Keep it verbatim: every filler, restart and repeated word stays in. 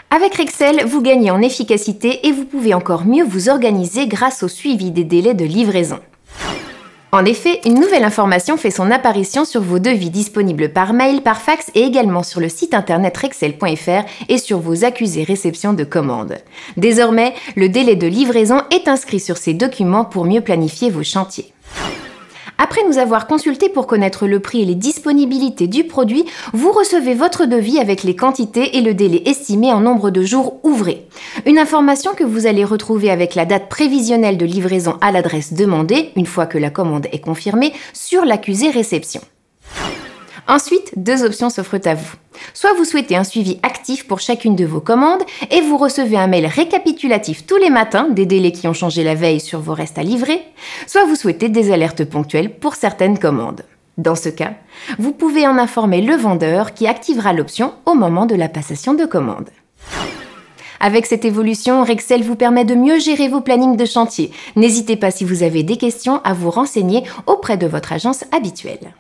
Avec Rexel, vous gagnez en efficacité et vous pouvez encore mieux vous organiser grâce au suivi des délais de livraison. En effet, une nouvelle information fait son apparition sur vos devis disponibles par mail, par fax et également sur le site internet rexel point f r et sur vos accusés réception de commandes. Désormais, le délai de livraison est inscrit sur ces documents pour mieux planifier vos chantiers. Après nous avoir consulté pour connaître le prix et les disponibilités du produit, vous recevez votre devis avec les quantités et le délai estimé en nombre de jours ouvrés. Une information que vous allez retrouver avec la date prévisionnelle de livraison à l'adresse demandée, une fois que la commande est confirmée, sur l'accusé réception. Ensuite, deux options s'offrent à vous. Soit vous souhaitez un suivi actif pour chacune de vos commandes et vous recevez un mail récapitulatif tous les matins des délais qui ont changé la veille sur vos restes à livrer, soit vous souhaitez des alertes ponctuelles pour certaines commandes. Dans ce cas, vous pouvez en informer le vendeur qui activera l'option au moment de la passation de commande. Avec cette évolution, Rexel vous permet de mieux gérer vos plannings de chantier. N'hésitez pas si vous avez des questions à vous renseigner auprès de votre agence habituelle.